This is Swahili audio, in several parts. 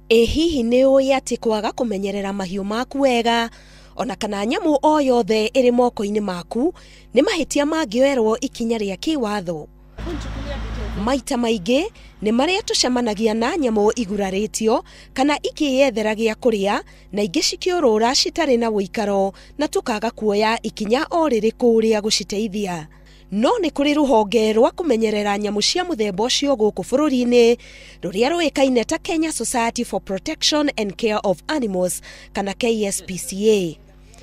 Hihi nĩ ũĩ atĩ kwaga kũmenyerera mahiũ maku wega ona kana nyamu o yothe ĩrĩ moko-inĩ maku nĩ mahĩtia mangĩoerwo ikinya rĩa kĩwatho? Maita maingĩ nĩ marĩa tũcemanagia na nyamu igurarĩtio kana ikĩyethera gĩa kũrĩa na ingĩ cikĩũrũra citarĩ na wũikaro na tũkaga kuoya ikinya o rĩrĩkũ rĩa gũciteithia. No nĩ kũrĩ rũhonge rwa kũmenyerera nyamu cia mũthemba ũcio gũkũ bũrũri-inĩ rũrĩa rũĩkaine ta Kenya Society for Protection and Care of Animals kana KSPCA.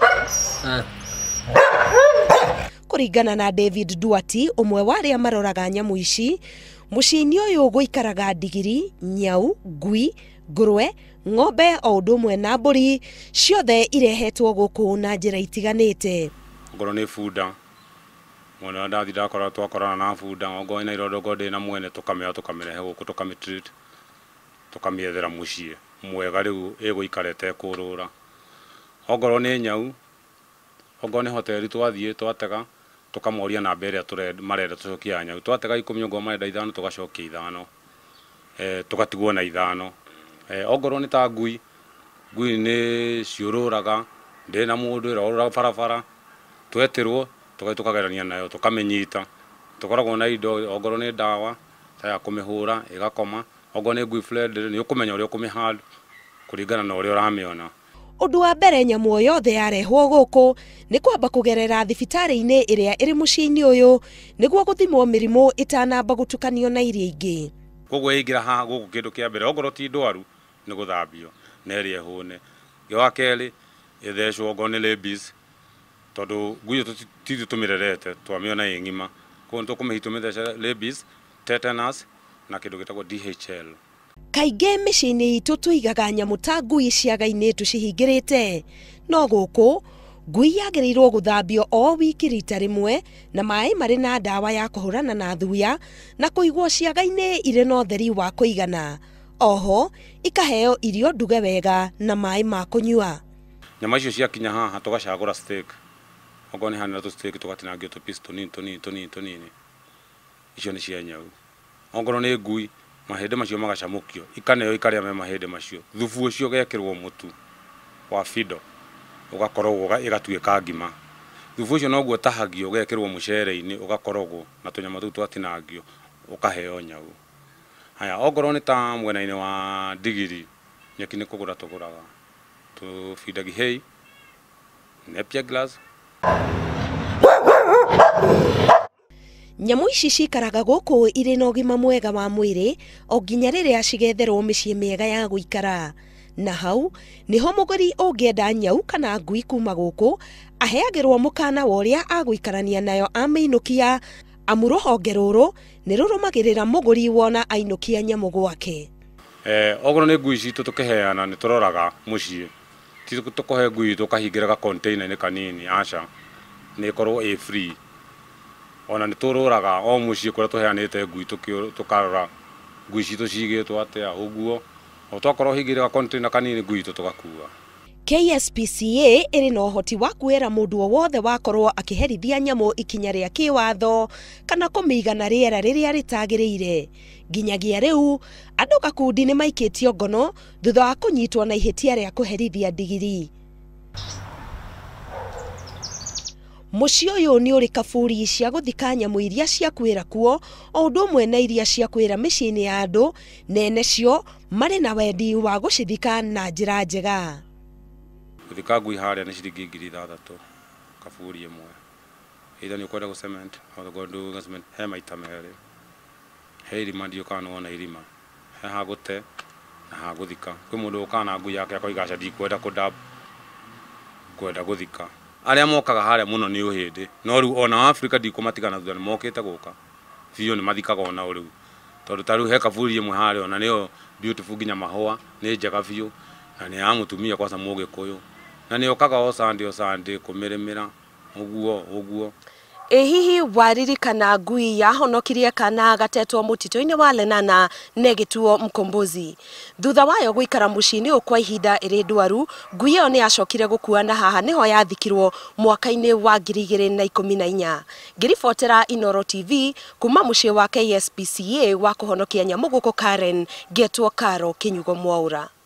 Kũringana na David Duati, ũmwe wa arĩa maroraga nyamu ici, mũciĩ-inĩ ũyũ gũikaraga ndigiri, nyau, ngui, ngũrwe, ng'ombe o ũndũ ũmwe na mbũri, ciothe irehetwo gũkũ na njĩra itiganĩte. Ngoro nĩ bunda. Mwana ndathi ndakora twakorana na bunda, ongo ina irondo ngo ndĩ na mwene tũkamĩoya tũkamĩrehe gũkũ tũkamĩtreat tũkamĩethera mũciĩ mwega rĩu ĩgũikarete kũrũra. Ongoro nĩ nyau, ongo nĩ hoteli twathiĩ twatega tũkamoria namba ĩrĩa marenda tũcokia nyau. Twatega 10 ongo marenda 5 tũgacokia 5. Tũgatigwo na 5. Ongoro nĩ ta ngui, ngui nĩ ciũrũraga, ndĩ na mũndũ ĩrorũra barabara, tweterwo tukagerania nayo tukamĩnyita. Tukoragwo na indo, ongoro nĩ ndawa ta ya kũmĩhũra ĩgakoma, ongoro nĩ ngui friendly nĩ ũkũmenya ũrĩa ũkũmĩhand kũringana na ũrĩa ũramĩona. Ũndũ wa mbere nyamu yothe yarehwo gũkũ nĩ kwamba kũgerera thibitarĩ-inĩ ĩrĩa ĩrĩ mũciĩ-inĩ ũyũ nĩguo gũthimwo mĩrimũ ĩtanamba gũtukanio na iria ingĩ. Koguo ĩingĩra haha gũkũ kĩndũ kĩa mbere ongoro ti ndwaru nĩ gũthambio na ĩrĩa hũne. Wa kerĩ ĩthecwo ongoro nĩ rabies tondũ ngui titi tũmĩrerete twamĩona ĩ ng'ima. Koguo tũkũmĩhi tũmĩthece rabies, tetanus na kĩndũ gĩtagwo DHL. Kaingĩ mĩciĩ-inĩ itũ tũigaga nyamu ta ngui ciaga-inĩ tũcihingĩrĩte, no gũkũ ngui yagĩrĩirwo gũthambio o wiki rita rĩmwe na maĩ marĩ na ndawa ya kũhũrana na thuya na kũigwo ciaga-inĩ irĩ na ũtheri wa kũigana. Oho ikaheo irio nduge wega na maĩ ma kũnyua. Nyama icio ciakinya haha tũgacagũra steak. Ongo nĩ hana steak tũgatinangio tũpiece tũnini. Icio nĩ cia nyau. Ongoro nĩ ngui, mahĩndĩ macio magacamũkio, ikaneo ikarĩa me mahĩndĩ macio. Thubu ũcio ũgekĩrwo mũtu wa fido ũgakorogwo ĩgatuĩka ngima. Thubu ũcio noguo ũtahagio ũgekĩrwo mũcere-inĩ ũgakorogwo na tũnyama tũu twatinangio ũkaheo nyau. Haya, ongoro nĩ ta mwena-inĩ wa ndigiri, nyeki nĩ kũgũra tũgũraga. Tũbindagi hay, napier grass. Nyamu ici cikaraga gũkũ irĩ na ũgima mwega wa mwĩrĩ o nginya rĩrĩa cigetherwo mĩciĩ mĩega ya gũikara. Na hau nĩho mũgũri ũngĩenda nyau kana ngui kuma gũkũ aheagĩrwo mũkana wa ũrĩa agũikarania nayo amĩinũkia, amu rũhonge rũrũ nĩ rũrũmagĩrĩra mũgũri wona ainũkia nyamu gwake. Ongoro nĩ ngui citũ tũkĩheana nĩ tũroraga mũciĩ. Ti tũkũhe ngui tũkahingĩra container-inĩ kanini, aca nĩ ĩkorwo ĩ free. Ona nĩ tũrũraga o mũciĩ kũrĩa tũheanĩte ngui tũkarora ngui citũ cigĩtwo atĩa ũguo. O twakorwo hingĩrĩra container kanini ngui itũ tũgakua. KSPCA ĩrĩ na ũhoti wa kuĩra mũndũ o wothe wakorwo akĩherithia nyamu ikinya rĩa kĩwatho kana kũmĩiga na rĩera rĩrĩa rĩtagĩrĩire. Nginyagia rĩu andũ gakundi nĩ maikĩtio ngono thutha wa kũnyitwo na ihĩtia rĩa kũherithia ndigiri. Mũciĩ ũyũ nĩ ũrĩ kaburi cia gũthika nyamu iria ciakuĩra kuo o ũndũ ũmwe na iria ciakuĩra mĩciĩ-inĩ ya andũ, nene cio marĩ na wendi wa gũcithika na njĩra njega. Gũthika ngui harĩa nĩ ciringi 6,000 kaburi ĩmwe. Either nĩ ũkwenda gũcement o ũkwenda gũcement, he maita merĩ. He irima ndiũkana wona irima, he ha gũte na ha gũthika. Kwĩ mũndũ ũkaga na ngui yake akoiga aca ndikwenda kũdab, kwenda gũthika. Arĩa mokaga harĩa mũno nĩ ũhĩndĩ, no rĩu ona Afrika ndikũmatigana thutha, nĩ mokĩte gũka biũ nĩ mathikaga ona rĩu. Tondũ ta rĩu he kaburi ĩmwe harĩa ona nĩyo beautiful nginya mahũa nĩ njega biũ na nĩ ya mũtumia kwanza Mũgĩkũyũ na nĩ okaga o Sunday kũmĩrĩmĩra ũguo. Hihi waririkana ngui yahonokirie kana gatetwo mũtitũ-inĩ wa Lenana negĩtuo Mkombozi. Thutha wayo gũikara mũciĩ-inĩ kwa ihinda ĩrĩ ndwaru, ngui ĩyo nĩ yacokire gũkuana haha nĩho yathikirwo mwaka-inĩ wa 2014. Ngĩribotera Inooro TV kuma mũciĩ wa KSPCA wa kũhonokia nyamu gũkũ Karen, ngetwo Karo Kinyugo Mwaura.